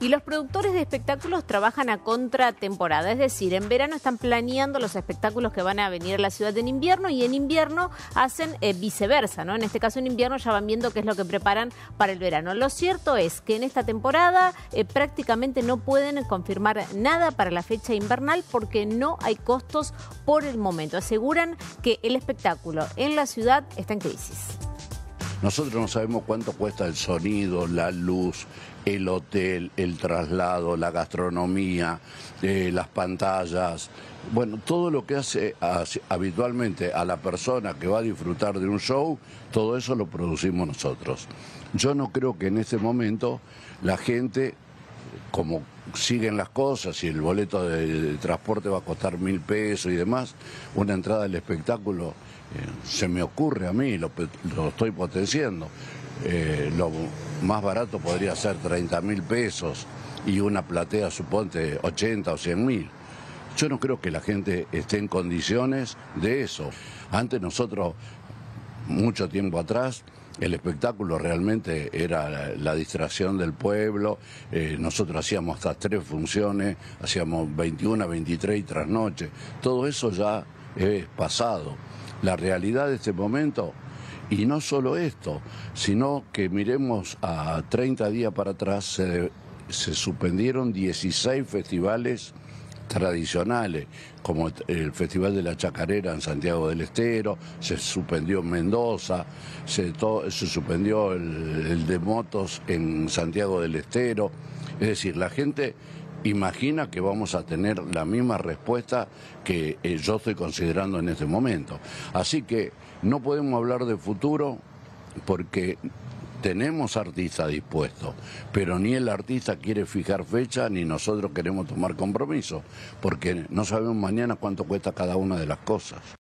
Y los productores de espectáculos trabajan a contratemporada, es decir, en verano están planeando los espectáculos que van a venir a la ciudad en invierno y en invierno hacen viceversa, ¿no? En este caso en invierno ya van viendo qué es lo que preparan para el verano. Lo cierto es que en esta temporada prácticamente no pueden confirmar nada para la fecha invernal porque no hay costos por el momento. Aseguran que el espectáculo en la ciudad está en crisis. Nosotros no sabemos cuánto cuesta el sonido, la luz, el hotel, el traslado, la gastronomía, las pantallas. Bueno, todo lo que hace habitualmente a la persona que va a disfrutar de un show, todo eso lo producimos nosotros. Yo no creo que en este momento la gente, como siguen las cosas y el boleto de transporte va a costar 1.000 pesos y demás, una entrada al espectáculo, se me ocurre a mí, lo estoy potenciando, lo más barato podría ser 30.000 pesos y una platea, suponte, 80 o 100.000. Yo no creo que la gente esté en condiciones de eso. Antes nosotros, mucho tiempo atrás, el espectáculo realmente era la distracción del pueblo. Nosotros hacíamos hasta 3 funciones, hacíamos 21, 23 y trasnoche. Todo eso ya es pasado. La realidad de este momento, y no solo esto, sino que miremos a 30 días para atrás, se suspendieron 16 festivales tradicionales, como el Festival de la Chacarera en Santiago del Estero, se suspendió en Mendoza, se suspendió el de motos en Santiago del Estero. Es decir, la gente imagina que vamos a tener la misma respuesta que yo estoy considerando en este momento. Así que no podemos hablar de futuro porque tenemos artistas dispuestos, pero ni el artista quiere fijar fecha ni nosotros queremos tomar compromiso, porque no sabemos mañana cuánto cuesta cada una de las cosas.